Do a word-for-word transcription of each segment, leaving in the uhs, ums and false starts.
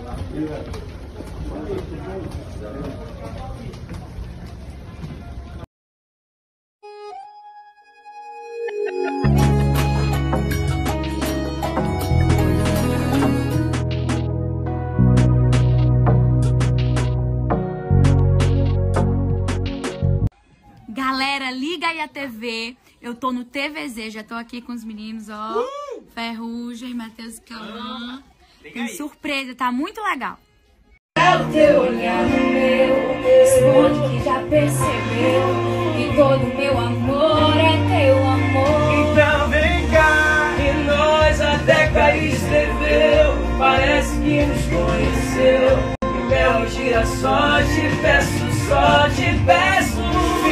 Galera, liga aí a T V. Eu tô no T V Z, já tô aqui com os meninos, ó. Uh! Ferrugem, Matheus e Cauã. Tem surpresa, tá muito legal. É o teu olhar no meu, responde que já percebeu que todo meu amor é teu amor. Então vem cá, e nós até cair escreveu, parece que nos conheceu. E Mel gira só, te peço, só te peço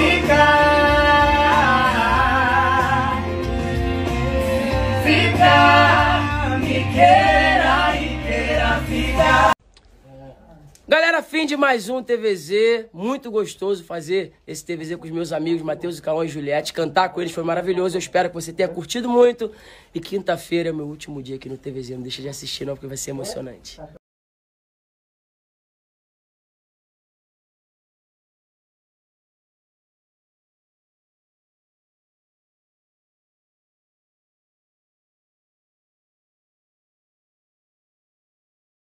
ficar, ficar, me queira e queira ficar. Galera, fim de mais um T V Z, muito gostoso fazer esse T V Z com os meus amigos Matheus, Cauã e Juliette, cantar com eles foi maravilhoso, eu espero que você tenha curtido muito, e quinta-feira é o meu último dia aqui no T V Z, não deixa de assistir não, porque vai ser emocionante.